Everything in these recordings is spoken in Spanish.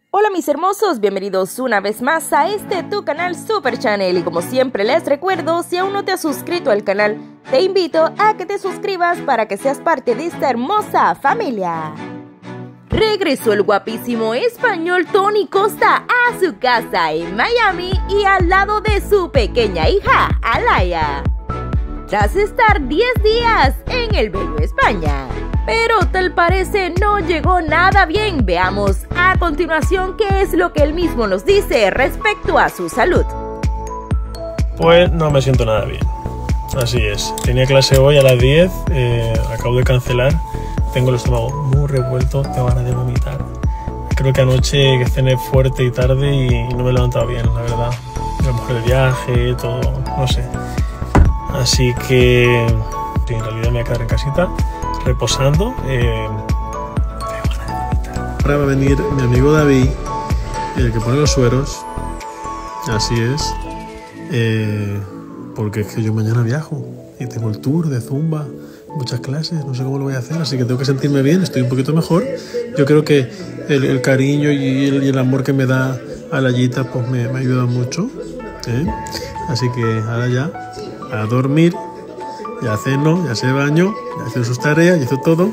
Hola mis hermosos, bienvenidos una vez más a este tu canal Super Channel y como siempre les recuerdo, si aún no te has suscrito al canal, te invito a que te suscribas para que seas parte de esta hermosa familia. Regresó el guapísimo español Tony Costa a su casa en Miami y al lado de su pequeña hija, Alaya, tras estar 10 días en el bello España. Pero tal parece no llegó nada bien. Veamos a continuación qué es lo que él mismo nos dice respecto a su salud. Pues no me siento nada bien, así es. Tenía clase hoy a las 10, acabo de cancelar. Tengo el estómago muy revuelto, tengo ganas de vomitar. Creo que anoche que cené fuerte y tarde y no me he levantado bien, la verdad. A lo mejor el viaje, todo, no sé. Así que sí, en realidad me voy a quedar en casita reposando. Ahora va a venir mi amigo David, el que pone los sueros. Así es. Porque es que yo mañana viajo y tengo el tour de Zumba, muchas clases, no sé cómo lo voy a hacer, así que tengo que sentirme bien, estoy un poquito mejor. Yo creo que el cariño y el amor que me da Alayita pues me ayuda mucho, ¿eh? Así que ahora ya a dormir, ya ceno, ya se baño, ya hizo sus tareas, ya hizo todo.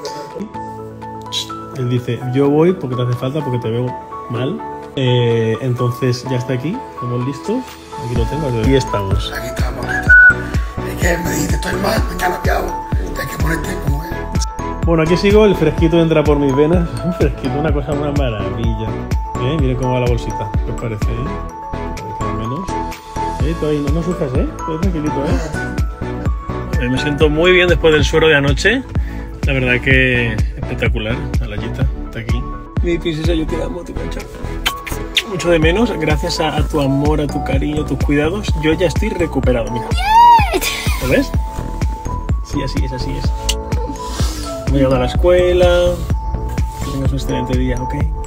Él dice, yo voy porque te hace falta, porque te veo mal. Entonces ya está aquí, estamos listos. Aquí lo tengo, aquí estamos. Aquí estamos. Es que me dijiste, estoy mal, me he cambiado. Hay que ponerte como es. Bueno, aquí sigo, el fresquito entra por mis venas. Un fresquito, una cosa, una maravilla. Miren cómo va la bolsita, ¿qué os parece? Cada menos. Todavía no sufras, todo tranquilito, Me siento muy bien después del suero de anoche. La verdad que espectacular. Alayita está aquí. Mi princesa, yo te amo, te mancha. Mucho de menos, gracias a tu amor, a tu cariño, a tus cuidados, yo ya estoy recuperado, mira. ¿Lo ves? Sí, así es, así es. Me he llegado a la escuela. Que tengas un excelente día, ¿ok?